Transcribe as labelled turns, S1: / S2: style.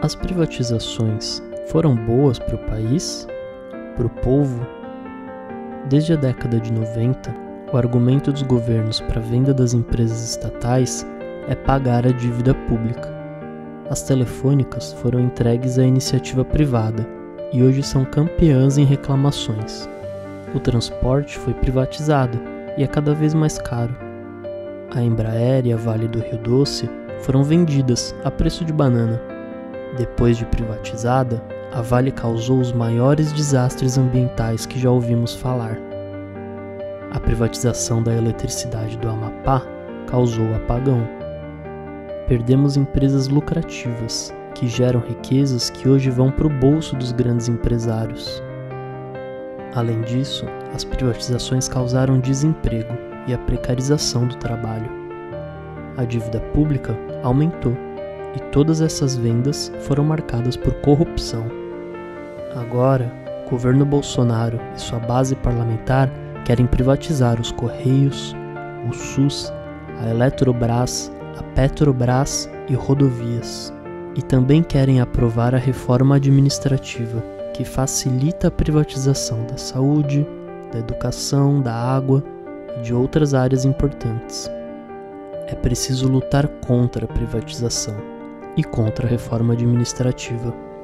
S1: As privatizações foram boas para o país? Para o povo? Desde a década de 90, o argumento dos governos para a venda das empresas estatais é pagar a dívida pública. As telefônicas foram entregues à iniciativa privada e hoje são campeãs em reclamações. O transporte foi privatizado e é cada vez mais caro. A Embraer e a Vale do Rio Doce foram vendidas a preço de banana. Depois de privatizada, a Vale causou os maiores desastres ambientais que já ouvimos falar. A privatização da eletricidade do Amapá causou apagão. Perdemos empresas lucrativas, que geram riquezas que hoje vão para o bolso dos grandes empresários. Além disso, as privatizações causaram desemprego e a precarização do trabalho. A dívida pública aumentou e todas essas vendas foram marcadas por corrupção. Agora, o governo Bolsonaro e sua base parlamentar querem privatizar os Correios, o SUS, a Eletrobras, a Petrobras e rodovias. E também querem aprovar a reforma administrativa, que facilita a privatização da saúde, da educação, da água e de outras áreas importantes. É preciso lutar contra a privatização e contra a reforma administrativa.